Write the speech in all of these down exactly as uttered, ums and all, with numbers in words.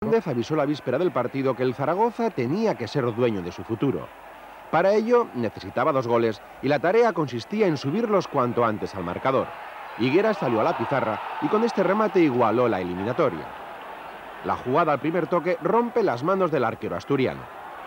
Fernández avisó la víspera del partido que el Zaragoza tenía que ser dueño de su futuro. Para ello necesitaba dos goles y la tarea consistía en subirlos cuanto antes al marcador. Higuera salió a la pizarra y con este remate igualó la eliminatoria. La jugada al primer toque rompe las manos del arquero asturiano.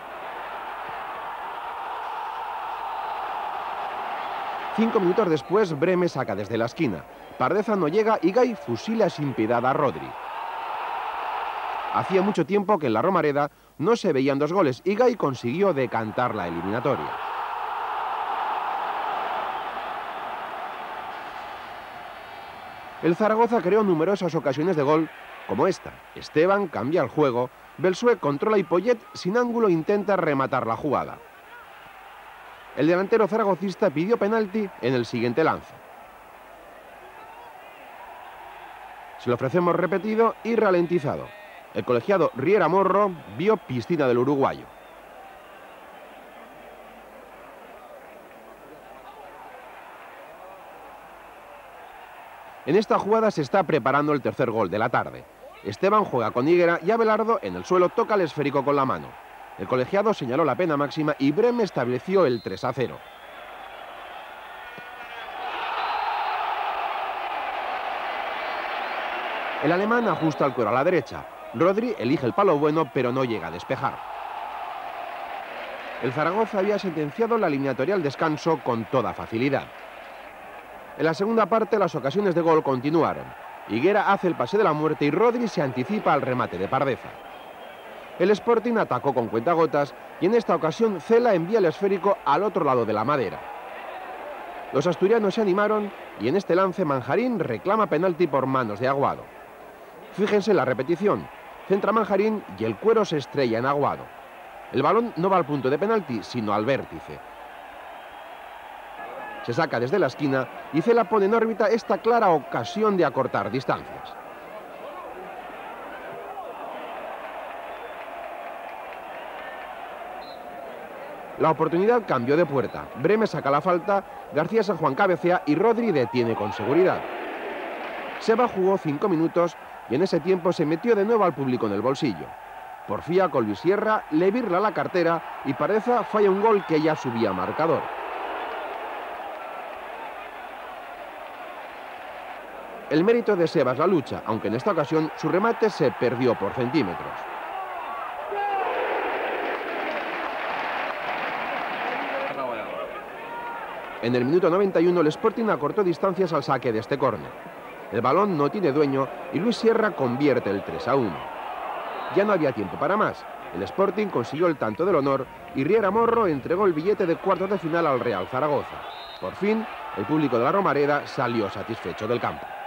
Cinco minutos después, Breme saca desde la esquina. Pardeza no llega y Gay fusila sin piedad a Rodri. Hacía mucho tiempo que en la Romareda no se veían dos goles y Gay consiguió decantar la eliminatoria. El Zaragoza creó numerosas ocasiones de gol, como esta. Esteban cambia el juego, Belsué controla y Poyet sin ángulo intenta rematar la jugada. El delantero zaragocista pidió penalti en el siguiente lance. Se lo ofrecemos repetido y ralentizado. El colegiado Riera Morro vio piscina del uruguayo. En esta jugada se está preparando el tercer gol de la tarde. Esteban juega con Higuera y Abelardo en el suelo toca el esférico con la mano. El colegiado señaló la pena máxima y Breme estableció el tres a cero. El alemán ajusta el cuero a la derecha. Rodri elige el palo bueno, pero no llega a despejar. El Zaragoza había sentenciado la eliminatoria al descanso con toda facilidad. En la segunda parte las ocasiones de gol continuaron. Higuera hace el pase de la muerte y Rodri se anticipa al remate de Pardeza. El Sporting atacó con cuentagotas y en esta ocasión Cela envía el esférico al otro lado de la madera. Los asturianos se animaron y en este lance Manjarín reclama penalti por manos de Aguado. Fíjense la repetición. Centra Manjarín y el cuero se estrella en Aguado. El balón no va al punto de penalti, sino al vértice. Se saca desde la esquina y Cela pone en órbita esta clara ocasión de acortar distancias. La oportunidad cambió de puerta. Breme saca la falta, García San Juan cabecea y Rodri detiene con seguridad. Seba jugó cinco minutos y en ese tiempo se metió de nuevo al público en el bolsillo. Porfía con Luis Sierra, le virla la cartera y Pardeza falla un gol que ya subía a marcador. El mérito de Seba es la lucha, aunque en esta ocasión su remate se perdió por centímetros. En el minuto noventa y uno el Sporting acortó distancias al saque de este córner. El balón no tiene dueño y Luis Sierra convierte el tres a uno. Ya no había tiempo para más. El Sporting consiguió el tanto del honor y Riera Morro entregó el billete de cuartos de final al Real Zaragoza. Por fin, el público de la Romareda salió satisfecho del campo.